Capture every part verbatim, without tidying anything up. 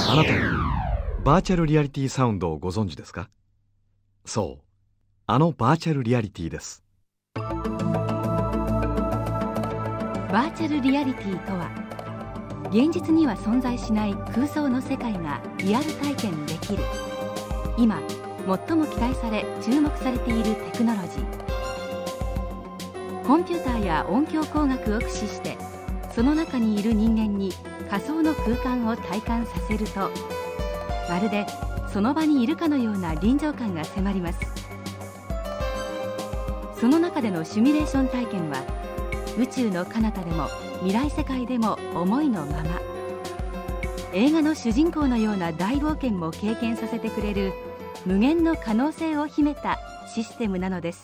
あなたはバーチャルリアリティサウンドをご存知ですか？そう、あのバーチャルリアリティです。 バーチャルリアリティとは、現実には存在しない空想の世界がリアル体験できる、今最も期待され注目されているテクノロジー。コンピューターや音響工学を駆使して、その中にいる人間に仮想の空間を体感させると、まるでその場にいるかのような臨場感が迫ります。その中でのシミュレーション体験は、宇宙の彼方でも未来世界でも思いのまま、映画の主人公のような大冒険も経験させてくれる無限の可能性を秘めたシステムなのです。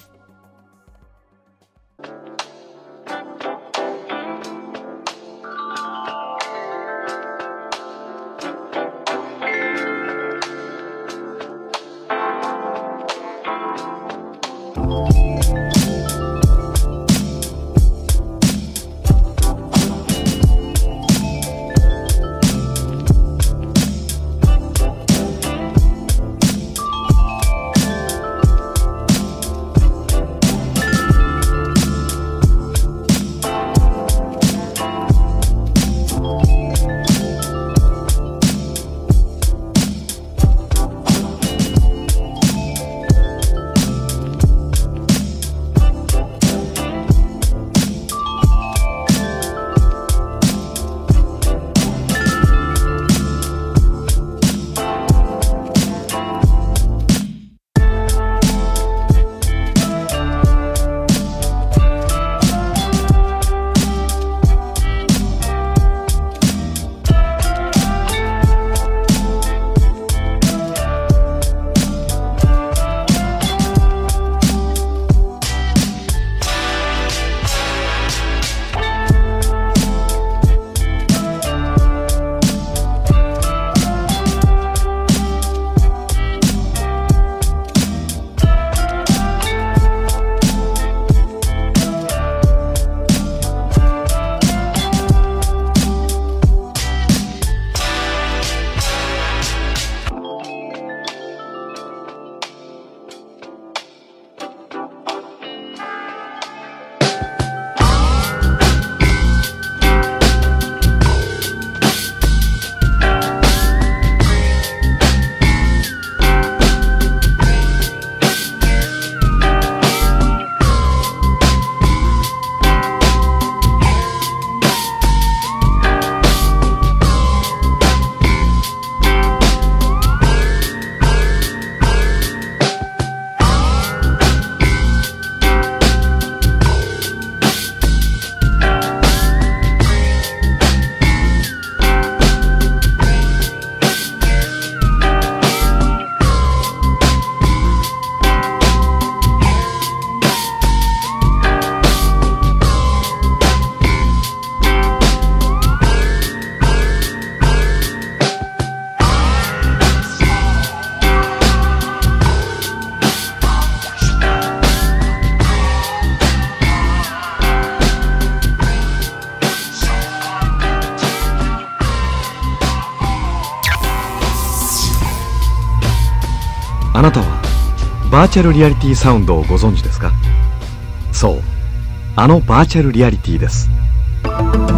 あなたはバーチャルリアリティサウンドをご存知ですか？そう、あのバーチャルリアリティです。 バ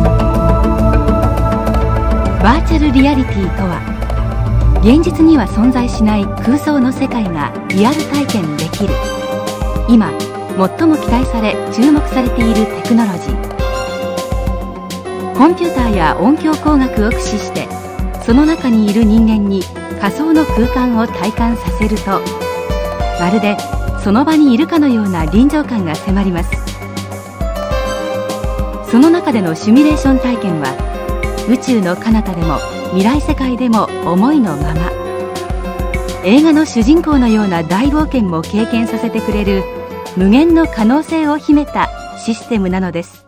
ーチャルリアリティとは、現実には存在しない空想の世界がリアル体験できる、今最も期待され注目されているテクノロジー。コンピューターや音響工学を駆使して、その中にいる人間に仮想の空間を体感させると、まるでその場にいるかのような臨場感が迫ります。その中でのシミュレーション体験は、宇宙の彼方でも未来世界でも思いのまま、映画の主人公のような大冒険も経験させてくれる無限の可能性を秘めたシステムなのです。